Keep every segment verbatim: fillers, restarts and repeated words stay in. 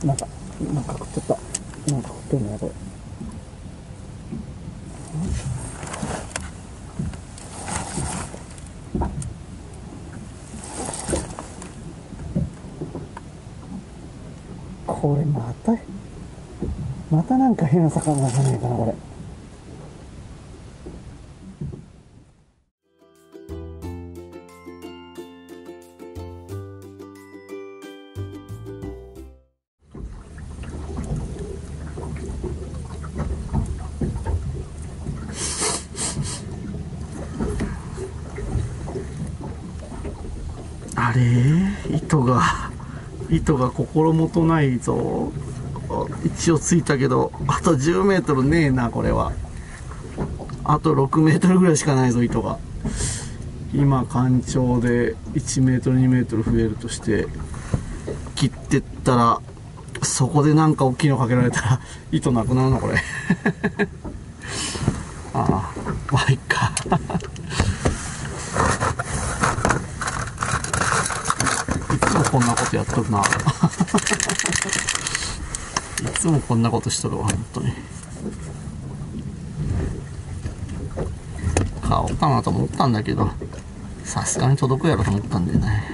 なんかなんか食っちゃった。なんか食ってんのやこれ。これまたまたなんか変な魚じゃないかなこれ。あれ糸が糸が心もとないぞ。一応ついたけどあとじゅうメートルねえな。これはあとろくメートルぐらいしかないぞ糸が。今干潮でいちメートルにメートル増えるとして切ってったら、そこでなんか大きいのかけられたら糸なくなるのこれああまあいっかいつもこんなことやっとるないつもこんなことしとるわ本当に。買おうかなと思ったんだけど、さすがに届くやろと思ったんだよね。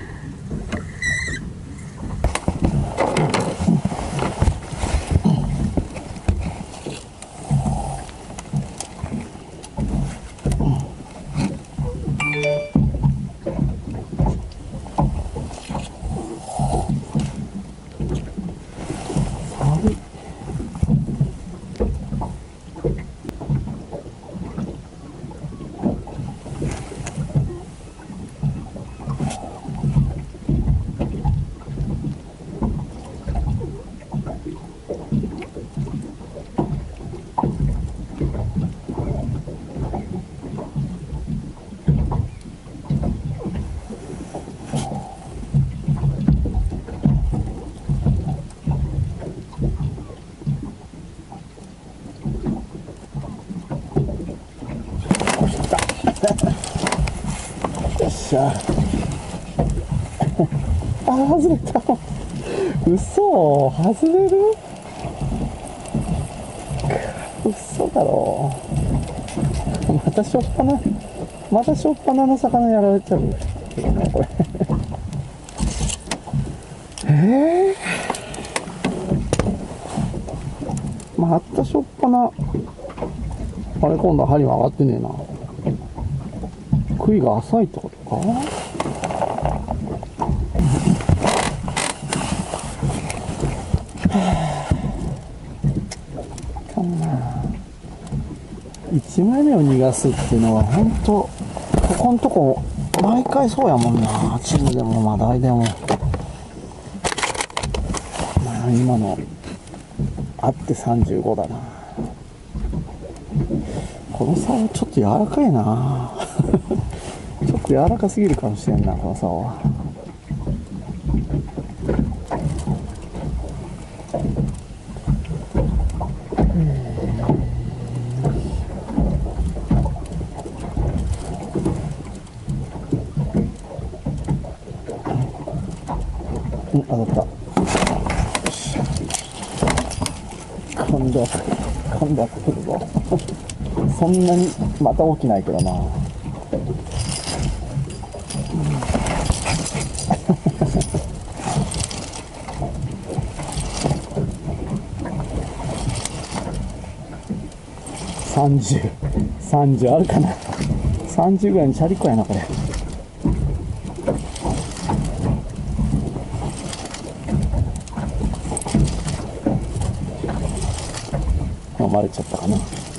よっしゃあー外れた。嘘外れる。嘘だろ。またしょっぱなまたしょっぱなの魚やられちゃうこれえー、またしょっぱな。あれ今度は針は上がってねえな。杭が浅いってことか。いちまいめを逃がすっていうのは本当ここのとこ毎回そうやもんな。チームでもマダイでも、まあ今のあってさんじゅうごだな。この竿ちょっと柔らかいなちょっと柔らかすぎるかもしれんなこの竿は。うん、当たった。今度は今度は来るぞそんなにまた起きないけどなさんじゅう、さんじゅうあるかな。さんじゅうぐらいにチャリコやなこれ。飲まれちゃったかな。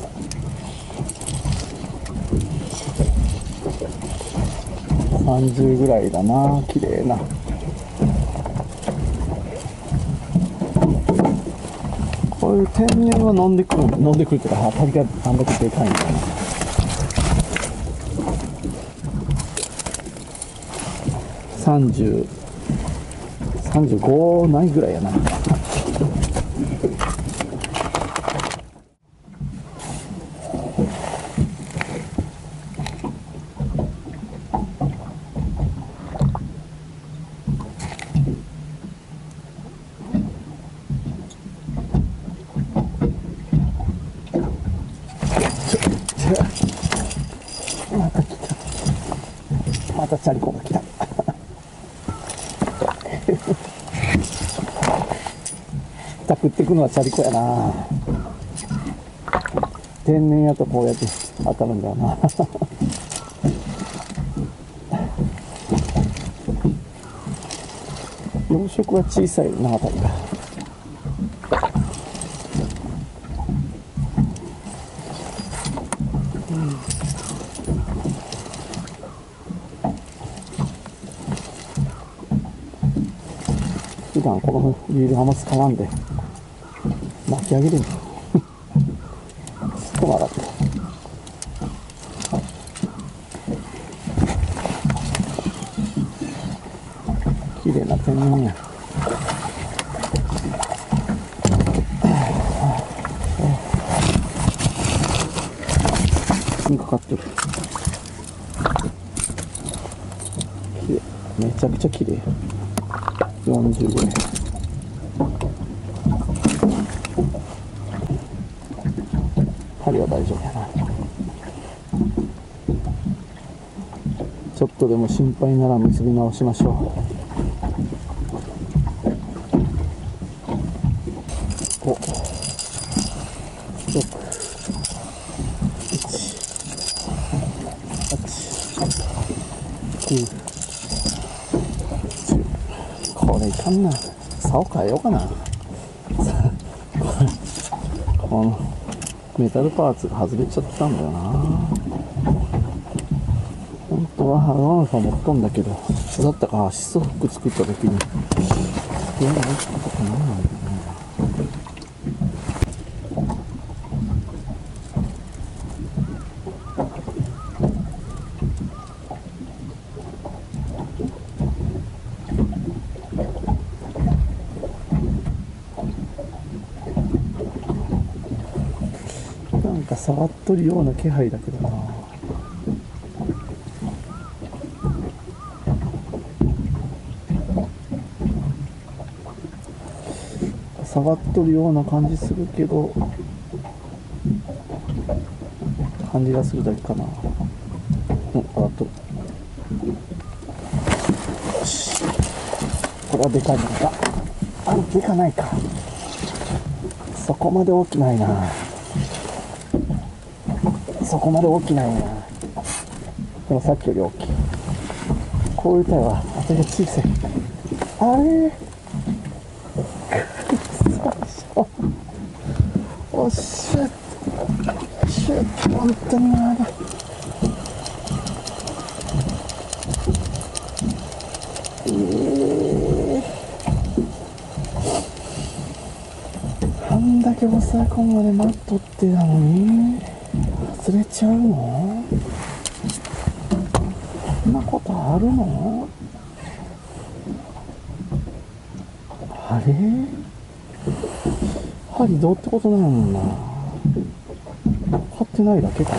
さんじゅうぐらいだな。綺麗な。こういう天然は飲んでくる飲んでくるっていうか、旅があんだけでかいんだな。さんじゅう、さんじゅうごないぐらいやな。 たチャリコが来た。食ってくのはチャリコやな。天然やとこうやって当たるんだよな。養殖は小さいな、あたりが。普段このリールあんま使わんで巻き上げるんだ。すっと上がった。綺麗な天然や。にかかってる。綺麗、めちゃくちゃ綺麗。よんじゅうごえん。針は大丈夫やな。ちょっとでも心配なら結び直しましょう。お、ろく、いち、はち、きゅう、じゅう。これいかんな。竿変えようかな。このメタルパーツが外れちゃったんだよな。本当はアルアルファ持っとんだけど、だったかアシストフック作った時にいや、大きかったかな。なんか触っとるような気配だけどな。触っとるような感じするけど、感じがするだけかな。うん、上がっとる。よし。これはでかいのか。あ、でかないか。そこまで大きないな。そこまで大きないな。でもさっきより大きい。こういうタイは当たりが小さい。あれおっしゃシュッ、本当にな。えー、あんだけ抑え込むまで待っとってなのに外れちゃうの？そんなことあるの？あれ？針どうってことないもんな。買ってないだけかな。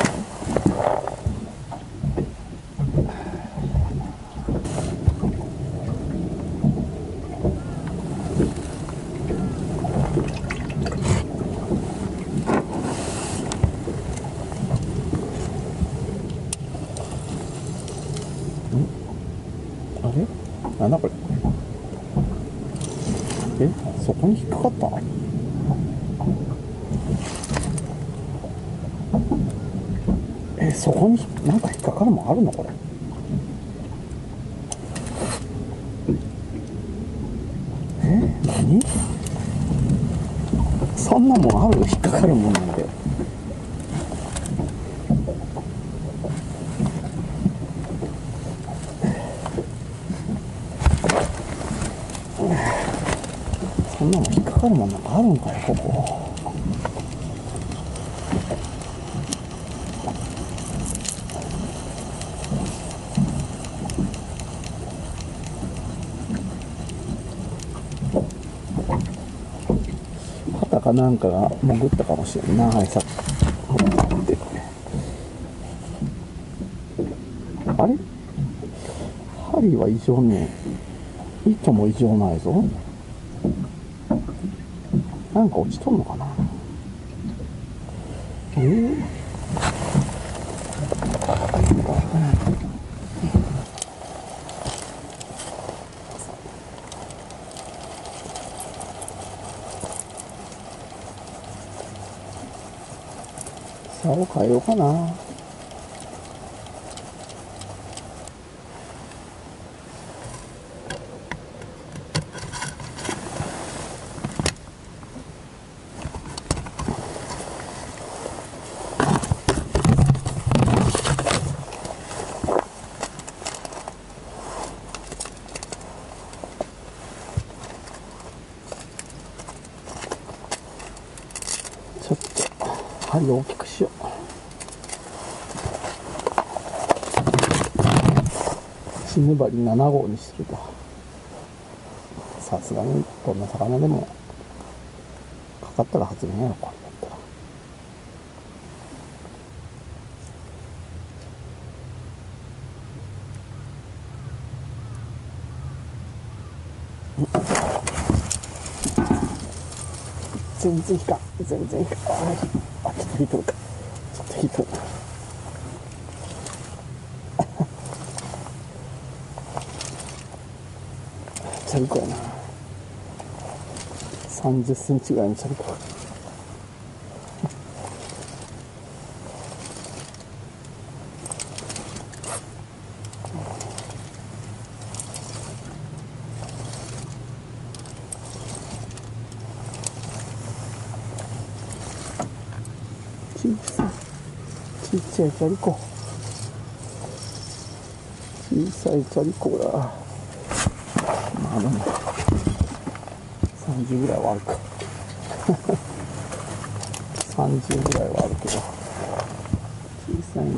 あれ？なんだこれ。え、そこに引っかかった？え、そこになんか引っかかるもんあるのこれ。え、何？そんなもんある？引っかかるもんなんで。そんなの引っかかるもんなんかあるんかよ、ここ。旗かなんかが潜ったかもしれんな、はい、さっき。あれ？針は異常ねえ。糸も異常ないぞ。なんか落ちとんのかな。えー、 竿変えようかな。ちょっと針を大きくしよう。血粘りなな号にすると、さすがにどんな魚でもかかったら外れないのか。これだったら全然引かん、全然引かん。あ、ちょっと引いとるか、ちょっと引いとる。チャリコやな。さんじゅっセンチぐらいのチャリコ。ちっちゃいちっちゃいチャリコ、小さいチャリコだ。まあでもさんじゅうぐらいはあるかさんじゅうぐらいはあるけど小さいね。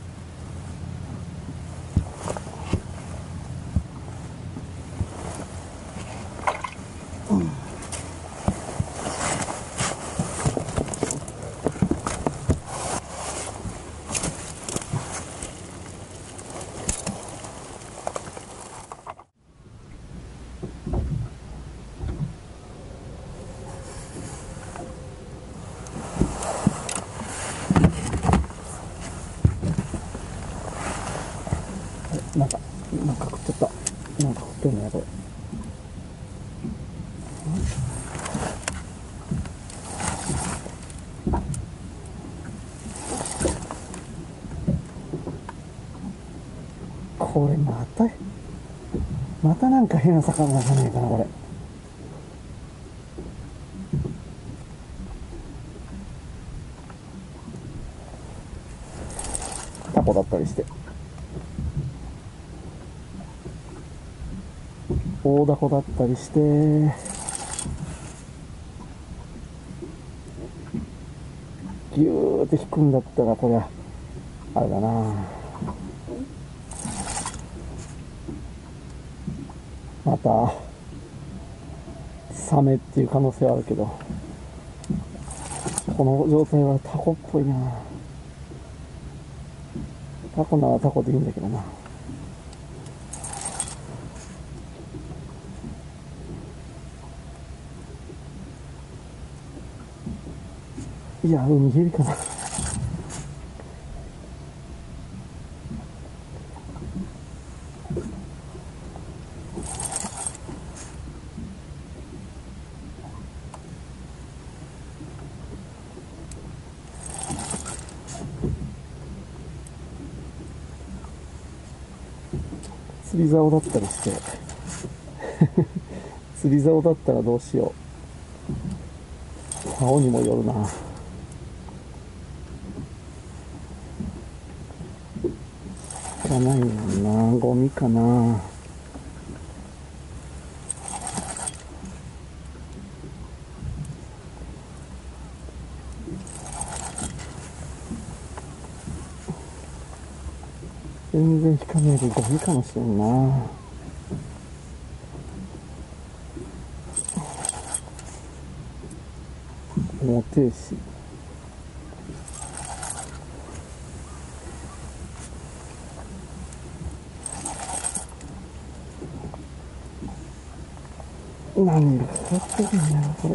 なんか、なんか食っちゃった。なんか食ってんのやこれ。これまた、またなんか変な魚じゃないかな、これ。タコだったりして。大ダコだったりして、ギューって引くんだったらこれはあれだな。またサメっていう可能性はあるけど、この状態はタコっぽいな。タコならタコでいいんだけどな。いや、海ヘビかな。釣り竿だったりして釣り竿だったらどうしよう。竿にもよるな。かないもんな。ゴミかな。全然引かないでゴミかもしれんな。重てえし。何がかかってるんやろこれ。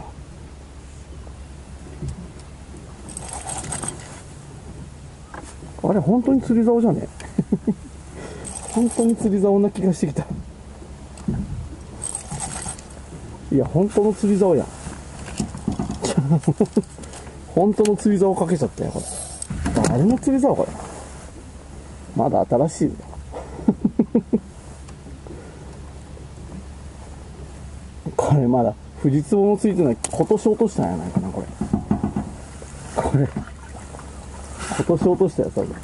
あれ本当に釣り竿じゃね本当に釣り竿な気がしてきた。いや本当の釣り竿やん本当の釣り竿をかけちゃったよ、これ。誰の釣り竿これ。まだ新しいよ。これまだ、藤壺もついてない。今年落としたんやないかな、これ。これ、今年落としたやつある。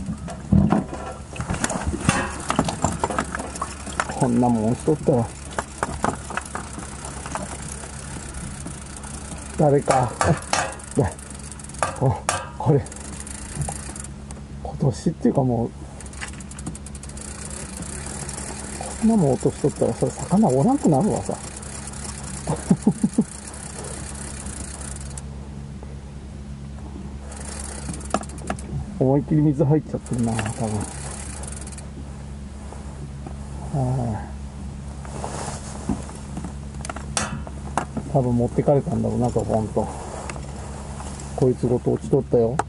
こんなもんしとったら。誰か。お、これ。今年っていうかもう、こんなもん落としとったら、それ魚おらんくなるわさ。思いっきり水入っちゃってるな、多分。は多分持ってかれたんだろうな、と、ほんと。こいつごと落ちとったよ。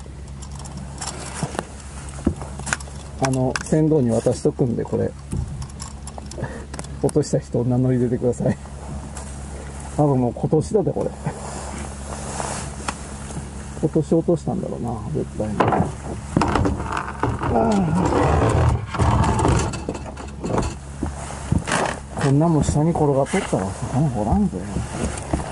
あの、船頭に渡しとくんで、これ。落とした人、名乗り出てください。多分もう今年だで、これ。今年落としたんだろうな、絶対に。こんなもん下に転がっとったら、魚おらんぜ。